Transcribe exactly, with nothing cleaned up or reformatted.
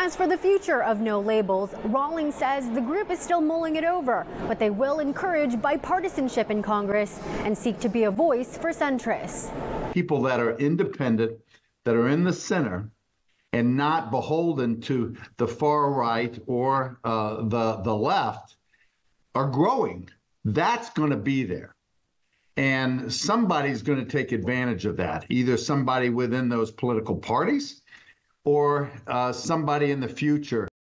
As for the future of no labels, Rawlings says the group is still mulling it over, but they will encourage bipartisanship in Congress and seek to be a voice for centrists. People that are independent, that are in the center, and not beholden to the far right or uh, the, the left are growing. That's going to be there. And somebody's going to take advantage of that, either somebody within those political parties or uh, somebody in the future.